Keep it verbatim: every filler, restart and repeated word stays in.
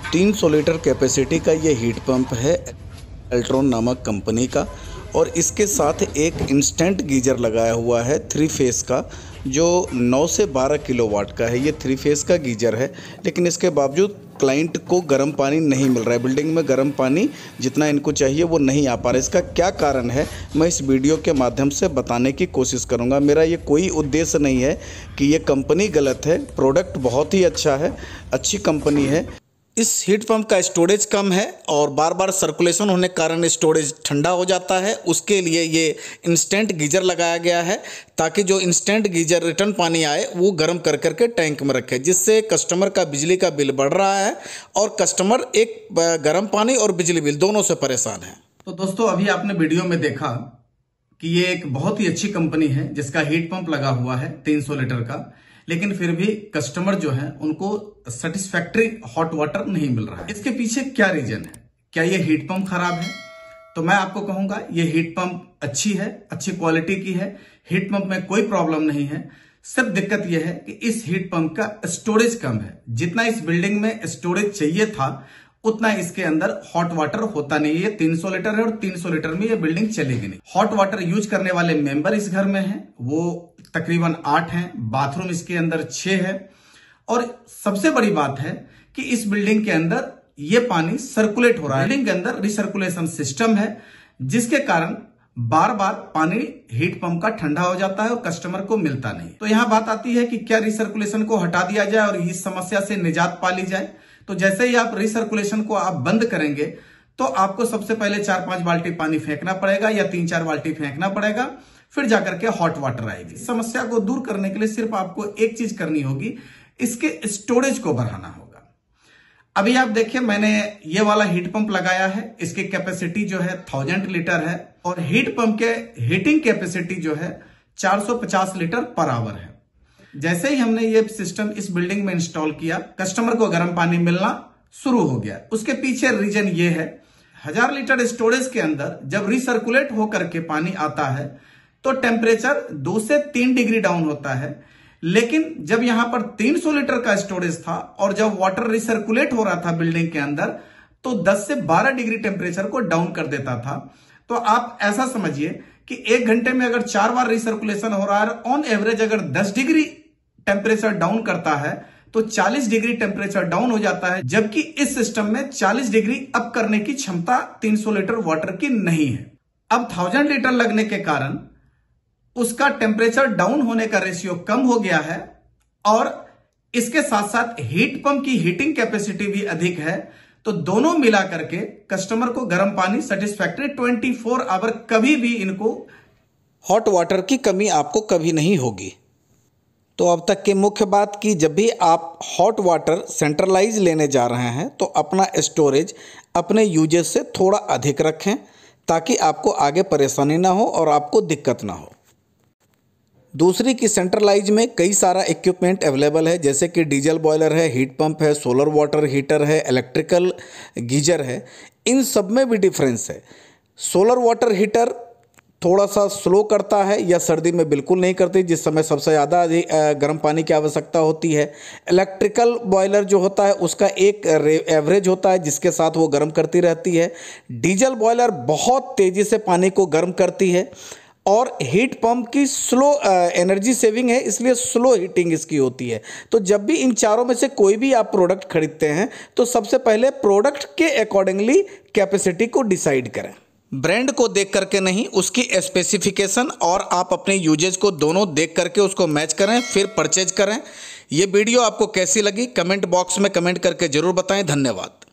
तीन सौ litre capacity का ये हीट पंप है एल्ट्रॉन नामक कंपनी का, और इसके साथ एक इंस्टेंट गीजर लगाया हुआ है थ्री फेस का, जो नौ से बारह किलोवाट का है। ये थ्री फेस का गीजर है, लेकिन इसके बावजूद क्लाइंट को गर्म पानी नहीं मिल रहा है। बिल्डिंग में गर्म पानी जितना इनको चाहिए वो नहीं आ पा रहा है। इसका क्या कारण है, मैं इस वीडियो के माध्यम से बताने की कोशिश करूंगा। मेरा ये कोई उद्देश्य नहीं है कि ये कंपनी गलत है, प्रोडक्ट बहुत ही अच्छा है, अच्छी कंपनी है। इस हीट पंप का स्टोरेज कम है और बार बार सर्कुलेशन होने के कारण स्टोरेज ठंडा हो जाता है। उसके लिए ये इंस्टेंट गीजर लगाया गया है, ताकि जो इंस्टेंट गीजर रिटर्न पानी आए वो गर्म कर करके टैंक में रखे, जिससे कस्टमर का बिजली का बिल बढ़ रहा है और कस्टमर एक गर्म पानी और बिजली बिल दोनों से परेशान है। तो दोस्तों, अभी आपने वीडियो में देखा कि ये एक बहुत ही अच्छी कंपनी है जिसका हीट पंप लगा हुआ है तीन सौ लीटर का, लेकिन फिर भी कस्टमर जो है उनको सेटिस्फैक्टरी हॉट वाटर नहीं मिल रहा है। इसके पीछे क्या रीजन है? क्या ये हीट पंप खराब है? तो मैं आपको कहूंगा ये हीट पंप अच्छी है, अच्छी क्वालिटी की है। हीट पंप में कोई प्रॉब्लम नहीं है। सिर्फ दिक्कत यह है कि इस हीट पंप का स्टोरेज कम है। जितना इस बिल्डिंग में स्टोरेज चाहिए था उतना इसके अंदर हॉट वाटर होता नहीं है। तीन सौ लीटर है और तीन सौ लीटर में ये बिल्डिंग चलेगी नहीं। हॉट वाटर यूज करने वाले मेंबर इस घर में हैं, वो तकरीबन आठ हैं। बाथरूम इसके अंदर छह है। और सबसे बड़ी बात है कि इस बिल्डिंग के अंदर ये पानी सर्कुलेट हो रहा है। बिल्डिंग के अंदर रिसर्कुलेशन सिस्टम है, जिसके कारण बार बार पानी हीट पंप का ठंडा हो जाता है और कस्टमर को मिलता नहीं। तो यहां बात आती है कि क्या रिसर्कुलेशन को हटा दिया जाए और इस समस्या से निजात पा ली जाए। तो जैसे ही आप रिसर्कुलेशन को आप बंद करेंगे तो आपको सबसे पहले चार पांच बाल्टी पानी फेंकना पड़ेगा या तीन चार बाल्टी फेंकना पड़ेगा, फिर जाकर के हॉट वाटर आएगी। समस्या को दूर करने के लिए सिर्फ आपको एक चीज करनी होगी, इसके स्टोरेज को बढ़ाना होगा। अभी आप देखिए, मैंने ये वाला हीट पंप लगाया है। इसकी कैपेसिटी जो है थाउजेंड लीटर है और हीट पंप के हीटिंग कैपेसिटी जो है चार सौ पचास लीटर पर आवर है। जैसे ही हमने ये सिस्टम इस बिल्डिंग में इंस्टॉल किया, कस्टमर को गर्म पानी मिलना शुरू हो गया। उसके पीछे रीजन ये है, हजार लीटर स्टोरेज के अंदर जब रिसर्कुलेट होकर के पानी आता है तो टेम्परेचर दो से तीन डिग्री डाउन होता है। लेकिन जब यहां पर तीन सौ लीटर का स्टोरेज था और जब वाटर रिसर्कुलेट हो रहा था बिल्डिंग के अंदर, तो दस से बारह डिग्री टेम्परेचर को डाउन कर देता था। तो आप ऐसा समझिए कि एक घंटे में अगर चार बार रिसर्कुलेशन हो रहा है, ऑन एवरेज अगर दस डिग्री टेम्परेचर डाउन करता है तो चालीस डिग्री टेम्परेचर डाउन हो जाता है। जबकि इस सिस्टम में चालीस डिग्री अप करने की क्षमता तीन सौ लीटर वाटर की नहीं है। अब थाउजेंड लीटर लगने के कारण उसका टेम्परेचर डाउन होने का रेशियो कम हो गया है और इसके साथ साथ हीट पंप की हीटिंग कैपेसिटी भी अधिक है। तो दोनों मिला करके कस्टमर को गर्म पानी सेटिस्फैक्टरी चौबीस आवर कभी भी इनको हॉट वाटर की कमी आपको कभी नहीं होगी। तो अब तक की मुख्य बात की, जब भी आप हॉट वाटर सेंट्रलाइज लेने जा रहे हैं तो अपना स्टोरेज अपने यूजेज से थोड़ा अधिक रखें, ताकि आपको आगे परेशानी ना हो और आपको दिक्कत ना हो। दूसरी की सेंट्रलाइज में कई सारा इक्विपमेंट अवेलेबल है, जैसे कि डीजल बॉयलर है, हीट पंप है, सोलर वाटर हीटर है, इलेक्ट्रिकल गीजर है। इन सब में भी डिफरेंस है। सोलर वाटर हीटर थोड़ा सा स्लो करता है या सर्दी में बिल्कुल नहीं करती, जिस समय सबसे ज़्यादा गर्म पानी की आवश्यकता होती है। इलेक्ट्रिकल बॉयलर जो होता है उसका एक एवरेज होता है जिसके साथ वो गर्म करती रहती है। डीजल बॉयलर बहुत तेज़ी से पानी को गर्म करती है और हीट पंप की स्लो एनर्जी सेविंग है, इसलिए स्लो हीटिंग इसकी होती है। तो जब भी इन चारों में से कोई भी आप प्रोडक्ट खरीदते हैं तो सबसे पहले प्रोडक्ट के अकॉर्डिंगली कैपेसिटी को डिसाइड करें, ब्रांड को देख करके नहीं, उसकी स्पेसिफिकेशन और आप अपने यूजेज को दोनों देख करके उसको मैच करें, फिर परचेज करें। ये वीडियो आपको कैसी लगी कमेंट बॉक्स में कमेंट करके ज़रूर बताएं। धन्यवाद।